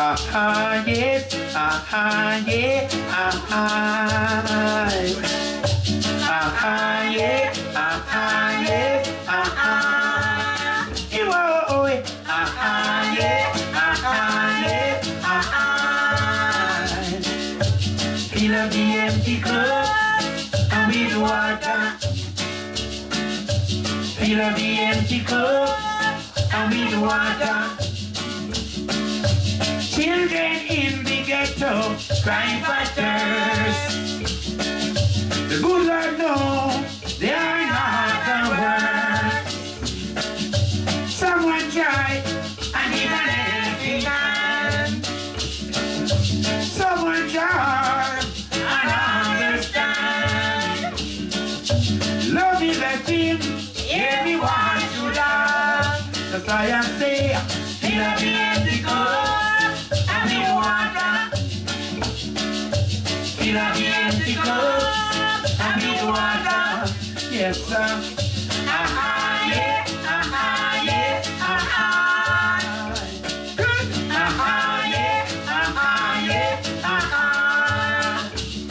aha, yes, aha, yeah, aha. Aha, yeah, aha, yes, aha. Oh, aha, yeah, aha, yes, aha. Fill up the empty cup and with water. Fill up the empty cup and with water. Children in the ghetto crying for thirst. The good Lord knows they are not the worst. Someone tried and give an helping hand. Someone tried and understand. Love is a thing everyone should have. That's why I say, fill up the empty cup and with water. Fill up the empty cup and with water. Yes, sir. Aha, yeah, aha, yeah, aha. Good. Aha, yeah, aha, yeah, aha.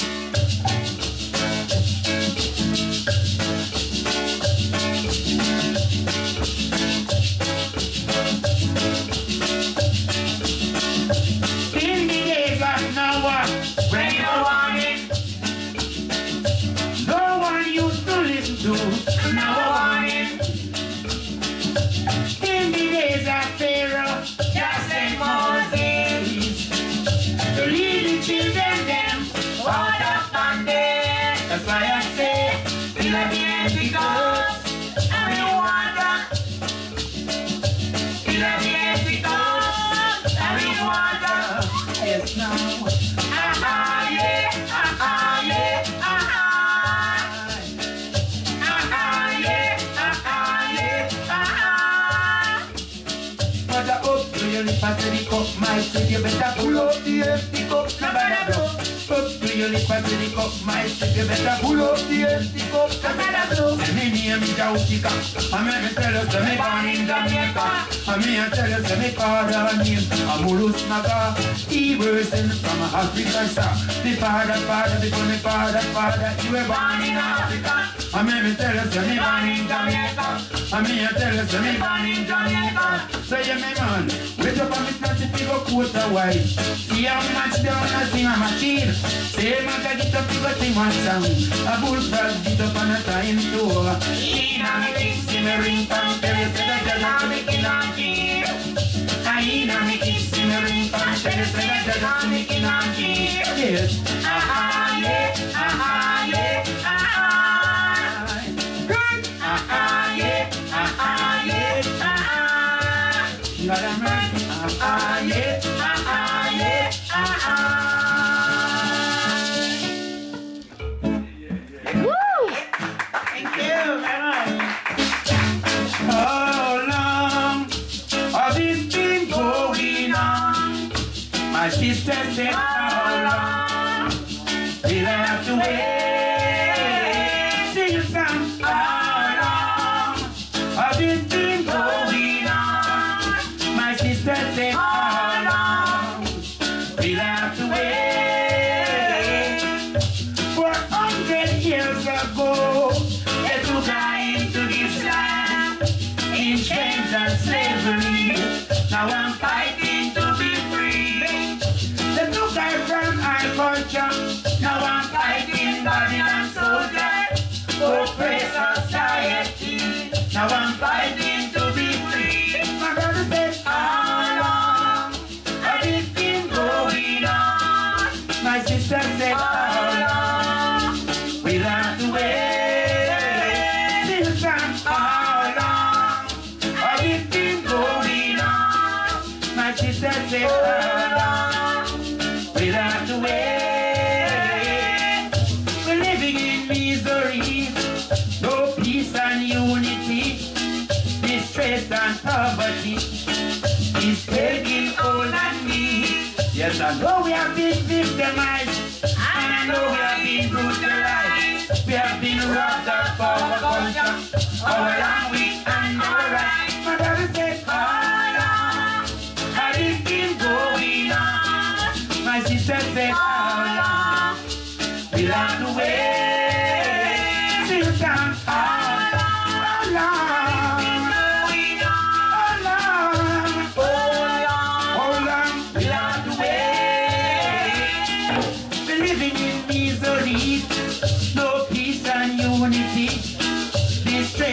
In the days of Noah, when you want it, no one used to listen to Noah warning. In the days of Pharaoh, just and Moses, to lead the children them out of bondage. That's why I say, fill up the empty cups and the water. Fill up the empty cups and the water. Yes, now. Aha, yeah, aha, yeah, aha. Aha, yeah, aha, yeah, aha. Mother up to your lip and to the cup, my sweet, you better pull up the empty cup, nobody blow. Up to your lip and to the cup, my sweet, you better pull up the empty cup, nobody blow. And me name is Jauchika, and me tell us that me born in Jamaica, and me tell us that me father name Amulus Naga. He was sent from Africa, sir. The father, before me father, you were born in Africa. And me tell us that me born in Jamaica, and me tell us that me born in Jamaica. So yeah, me man, wait up on me snatch if you go quarter white. See how much down and sing a machine. Say man can get up, you go sing one song. A bullfrog get up on a time tour. Inna me kiss, me ring from Paris, and I just make it on key. Inna me kiss, me ring from Paris, and I just make it on key. Yes. Aha, yeah, aha, yeah, aha. Good. Aha, yeah, aha, yeah, aha. Lord have mercy. Aha, yeah, aha, yeah, aha. Woo! Thank you very much. How long have this been going on? My sister said, how long will I have to wait? Sing a song. How long have this been going on? My sister said, how long will I have to wait? 400 years ago, they took her into this land in chains and slavery. Now I'm fighting to be free. They took her from our culture. Now I'm fighting Babylon soldiers, oppressed society. Now I'm fighting to be free. My brother said, how long have it been going on? My sister said, how long will I have to wait? Sing a song. How long have it been going on? My sister said, how long will I have to wait? We're living in misery, no peace and unity, distress and poverty is taking hold on me. Yes, I know we have been victimized, and I know we have been brutalized. We have been robbed of our culture, our language and our rights. My brother said, how long has this been going on?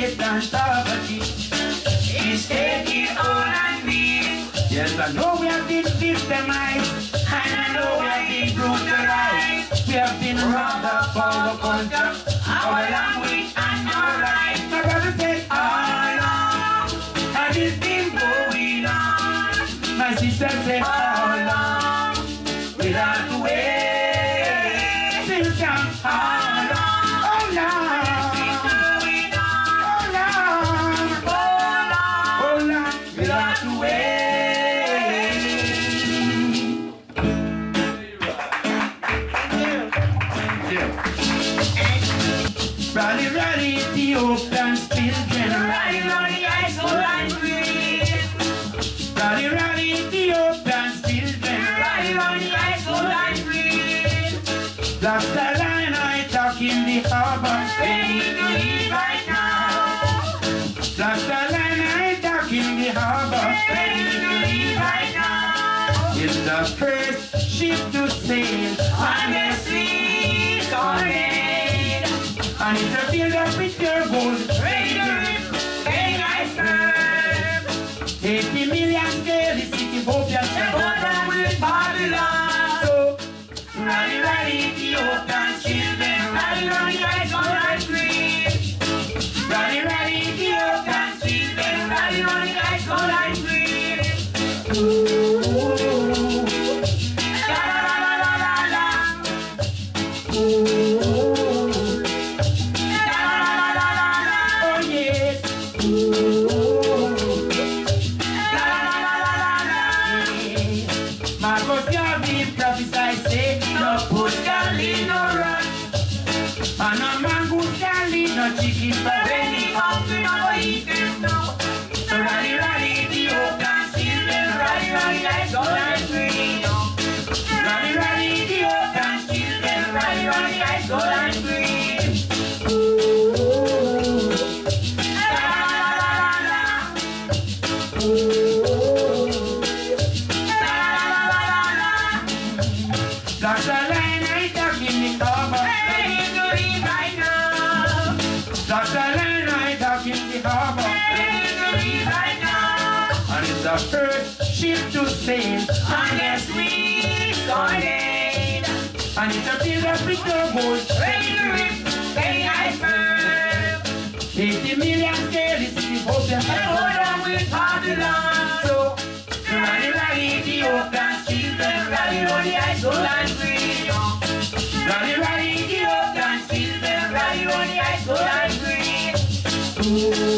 hate and poverty is taking all on me. Yes, I know we have been victimized, and I know we have been brutalized. We have been robbed of our culture, our language, and our rights. My brother said, how long has this been going on? My sister said, how long will I have to wait? Since I'm how long? Oh, long. We'll have to wait. Rally, rally, Ethiopians, children, rally, rally, ice, so and green. Rally, rally, Ethiopians, children, rally, rally, ice, so and green. Black Star Line, I talk in the harbor, ready to leave right now. Black Star Line, I talk in the harbor, ready to leave right now. It's the first ship to sail on the sea, sorry. And it's a build up with your gold, ready to rip, getting iceberg. 80 million scale, the city hope you're down with Babylon. So, rally, rally, Ethiopian children, rally, rally, ice, all and green. Rally, rally, Ethiopian children, rally, rally, ice, all and green. Ooh, la la la la la la. Ooh. And a man who can lead no chicken, but when he comes to no eat him now. So rally, rally, Ethiopian children, rally, rally, like gold and green. Rally, rally, Ethiopian children, rally, rally, like gold and green. Ooh, la la la la la. Ooh, la la la la la. That's the line I talk in the cover. That's the line right up in the harbor, ready to leave right now. And it's the first ship to sail unless we started. And it's a build up with your gold, ready to rip, getting iceberg. 80 million scale, it's the hope and hold on with Babylon. So, rally, rally, Ethiopian children, rally on the ice, gold and green. Rally, rally, Ethiopian children, rally on the ice, gold and green. Ooh.